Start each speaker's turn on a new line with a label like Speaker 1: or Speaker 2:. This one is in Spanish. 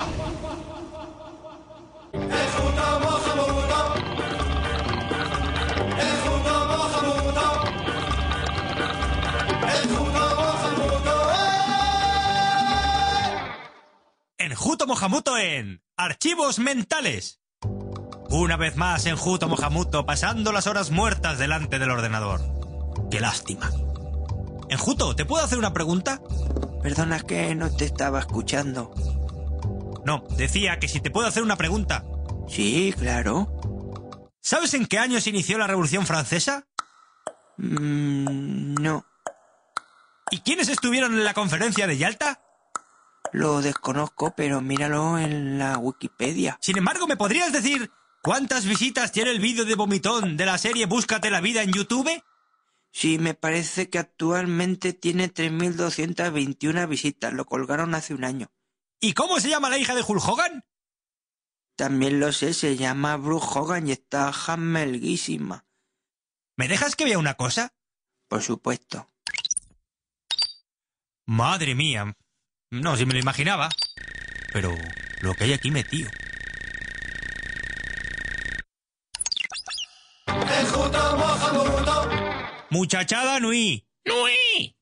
Speaker 1: Enjuto Mohamuto en Archivos Mentales. Una vez más Enjuto Mohamuto pasando las horas muertas delante del ordenador. ¡Qué lástima! Enjuto, ¿te puedo hacer una pregunta?
Speaker 2: Perdona, que no te estaba escuchando.
Speaker 1: No, decía que si te puedo hacer una pregunta.
Speaker 2: Sí, claro.
Speaker 1: ¿Sabes en qué año se inició la Revolución Francesa?
Speaker 2: No.
Speaker 1: ¿Y quiénes estuvieron en la conferencia de Yalta?
Speaker 2: Lo desconozco, pero míralo en la Wikipedia.
Speaker 1: Sin embargo, ¿me podrías decir cuántas visitas tiene el vídeo de Vomitón de la serie Búscate la vida en YouTube?
Speaker 2: Sí, me parece que actualmente tiene 3.221 visitas. Lo colgaron hace un año.
Speaker 1: ¿Y cómo se llama la hija de Hulk Hogan?
Speaker 2: También lo sé, se llama Brooke Hogan y está jamelguísima.
Speaker 1: ¿Me dejas que vea una cosa?
Speaker 2: Por supuesto.
Speaker 1: Madre mía. No, si me lo imaginaba. Pero lo que hay aquí metido. Muchachada Nui.
Speaker 3: ¡Nui!